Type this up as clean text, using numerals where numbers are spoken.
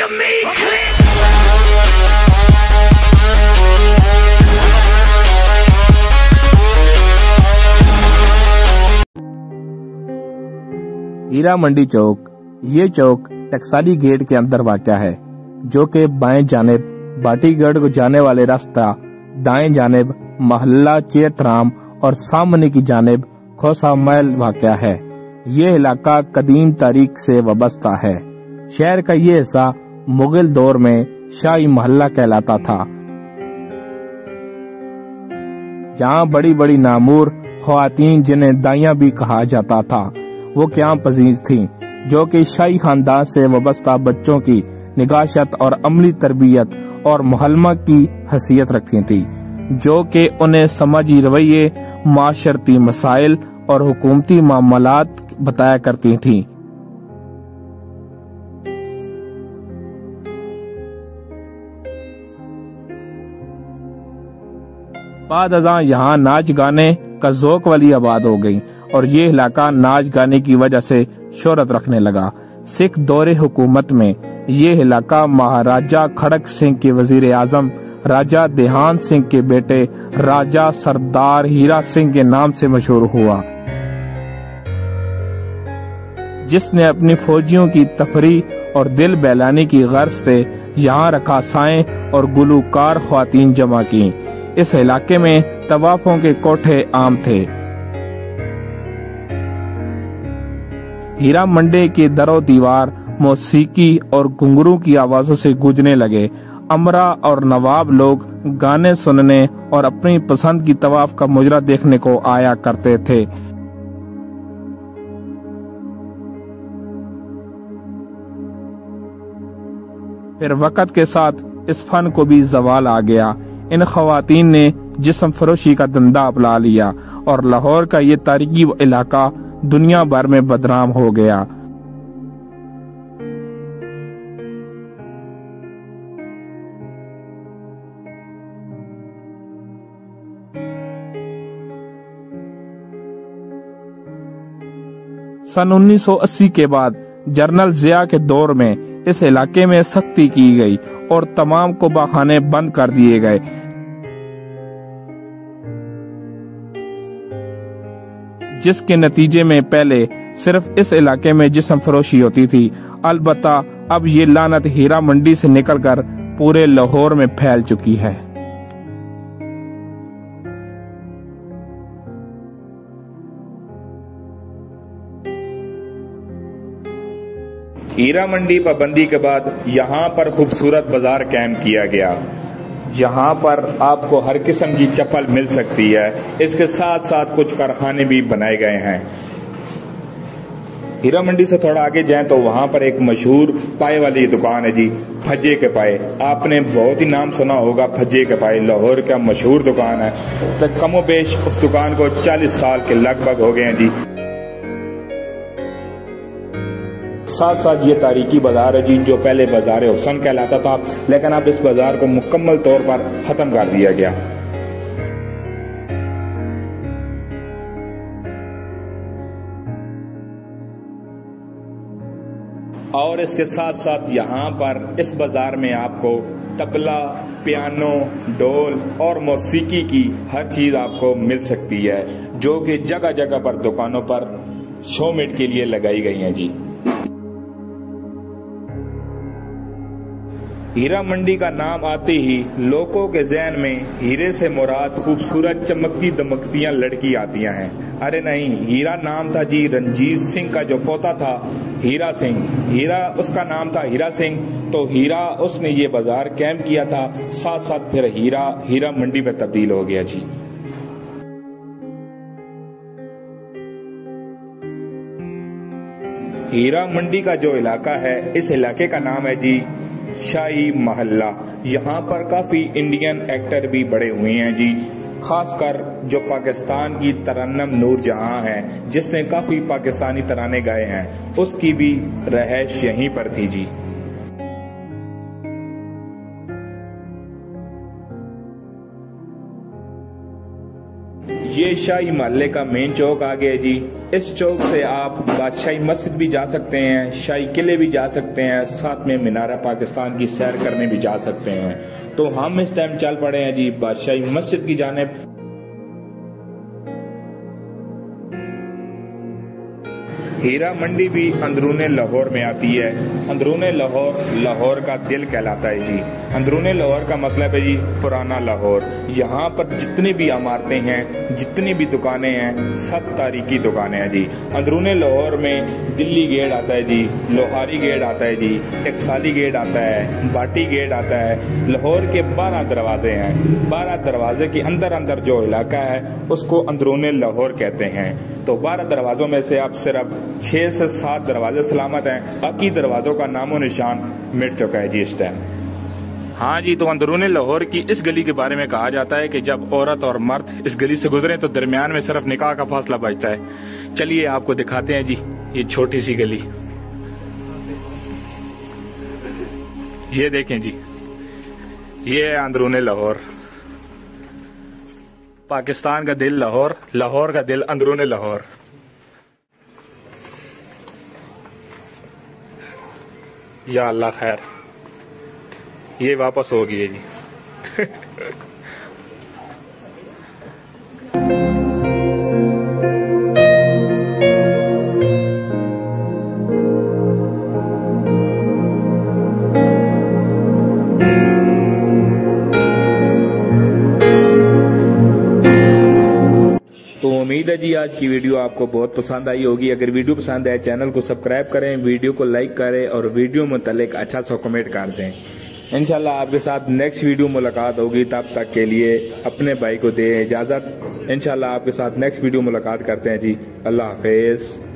of me click. Heera Mandi चौक। ये चौक टकसाली gate के अंदर वाक़या है, जो कि बाएं जानिब बाटीगढ़ को जाने वाले रास्ता, दाएं जानिब मोहल्ला चेतराम और सामने की जानिब खोसा महल वाक़या है। ये इलाका कदीम तारीख से वाबस्ता है। शहर का ये हिस्सा मुगल दौर में शाही मोहल्ला कहलाता था, जहाँ बड़ी बड़ी नामूर ख्वातीन, जिन्हें दाइयां भी कहा जाता था, वो क़याम पजीर थीं, जो कि शाही खानदान से वाबस्ता बच्चों की निगाहत और अमली तरबियत और मुहल्लमा की हैसियत रखती थी, जो कि उन्हें समाजी रवैये, माशरती मसाइल और हुकूमती मामलात बताया करती थीं। बाद अज़ां यहाँ नाच गाने का ज़ौक़ वाली आबाद हो गई और ये इलाका नाच गाने की वजह से शोहरत रखने लगा। सिख दौरे हुकूमत में ये इलाका महाराजा खड़क सिंह के वजीर आजम राजा देहान सिंह के बेटे राजा सरदार हीरा सिंह के नाम से मशहूर हुआ, जिसने अपनी फौजियों की तफरीह और दिल बहलाने की गर्ज से यहाँ रकासाएं और गुलूकार ख्वातीन जमा की। इस इलाके में तवाफों के कोठे आम थे। हीरा मंडी के दरो दीवार मौसीकी और घुंघरू की आवाजों से गूंजने लगे। अमरा और नवाब लोग गाने सुनने और अपनी पसंद की तवाफ का मुजरा देखने को आया करते थे। फिर वक़्त के साथ इस फन को भी ज़वाल आ गया। इन ख़वातीन ने जिस्म फरोशी का धंधा अपना लिया और लाहौर का ये तारीखी इलाका दुनिया भर में बदनाम हो गया। सन 1980 के बाद जनरल जिया के दौर में इस इलाके में सख्ती की गई और तमाम कुबाखाने बंद कर दिए गए। जिसके नतीजे में पहले सिर्फ इस इलाके में जिस्म फरोशी होती थी, अलबत्ता अब ये लानत हीरा मंडी से निकलकर पूरे लाहौर में फैल चुकी है। हीरा मंडी पाबंदी के बाद यहाँ पर खूबसूरत बाजार कायम किया गया, जहाँ पर आपको हर किस्म की चप्पल मिल सकती है। इसके साथ साथ कुछ कारखाने भी बनाए गए हैं। हीरा मंडी से थोड़ा आगे जाएं तो वहाँ पर एक मशहूर पाए वाली दुकान है जी, फज्जे के पाए। आपने बहुत ही नाम सुना होगा, फज्जे के पाए लाहौर का मशहूर दुकान है। तो कमोबेश उस दुकान को 40 साल के लगभग हो गए हैं जी। साथ साथ ये तारीखी बाजार है जी, जो पहले बाजार हुसन कहलाता था, लेकिन अब इस बाजार को मुकम्मल तौर पर खत्म कर दिया गया। और इसके साथ साथ यहाँ पर इस बाजार में आपको तबला, पियानो, ढोल और मौसीकी की हर चीज आपको मिल सकती है, जो कि जगह जगह पर दुकानों पर शोमिट के लिए लगाई गई हैं जी। हीरा मंडी का नाम आते ही लोगों के ज़हन में हीरे से मुराद खूबसूरत चमकती दमकतियां लड़की आतियां हैं। अरे नहीं, हीरा नाम था जी रंजीत सिंह का जो पोता था हीरा सिंह। हीरा उसका नाम था हीरा सिंह, तो हीरा उसने ये बाजार कायम किया था। साथ साथ फिर हीरा मंडी में तब्दील हो गया जी। हीरा मंडी का जो इलाका है, इस इलाके का नाम है जी शाही मोहल्ला। यहाँ पर काफी इंडियन एक्टर भी बड़े हुए हैं जी, खासकर जो पाकिस्तान की तरन्नम नूर जहां है, जिसने काफी पाकिस्तानी तराने गाए हैं, उसकी भी रहायश यहीं पर थी जी। ये शाही महल्ले का मेन चौक आ गया जी। इस चौक से आप बादशाही मस्जिद भी जा सकते हैं, शाही किले भी जा सकते हैं, साथ में मीनारा पाकिस्तान की सैर करने भी जा सकते हैं। तो हम इस टाइम चल पड़े हैं जी बादशाही मस्जिद की जानिब। हीरा मंडी भी अंदरूने लाहौर में आती है। अंदरूने लाहौर लाहौर का दिल कहलाता है जी। अंदरूने लाहौर का मतलब है जी पुराना लाहौर। यहाँ पर जितनी भी इमारतें हैं, जितनी भी दुकानें हैं, सब तारीखी दुकानें हैं जी। अंदरूने लाहौर में दिल्ली गेट आता है जी, लोहारी गेट आता है जी, टकसाली गेट आता है, बाटी गेट आता है। लाहौर के 12 दरवाजे हैं। 12 दरवाजे के अंदर अंदर जो इलाका है उसको अंदरूने लाहौर कहते हैं। तो 12 दरवाजों में से अब सिर्फ 6 से 7 दरवाजे सलामत हैं, बाकी दरवाजों का नामो निशान मिट चुका है जी इस टाइम। हाँ जी, तो अंदरूनी लाहौर की इस गली के बारे में कहा जाता है कि जब औरत और मर्द इस गली से गुजरे तो दरमियान में सिर्फ निकाह का फासला बचता है। चलिए आपको दिखाते हैं जी ये छोटी सी गली। ये देखें जी, ये है अंदरूनी लाहौर। पाकिस्तान का दिल लाहौर, लाहौर का दिल अंदरूनी लाहौर। या अल्लाह खैर, ये वापस हो गई है जी। तो उम्मीद है जी आज की वीडियो आपको बहुत पसंद आई होगी। अगर वीडियो पसंद आए चैनल को सब्सक्राइब करें, वीडियो को लाइक करें और वीडियो मुतालिक अच्छा सा कमेंट कर दें। इंशाल्लाह आपके साथ नेक्स्ट वीडियो मुलाकात होगी। तब तक के लिए अपने भाई को दे इजाजत। इंशाल्लाह आपके साथ नेक्स्ट वीडियो मुलाकात करते हैं जी। अल्लाह हाफिज।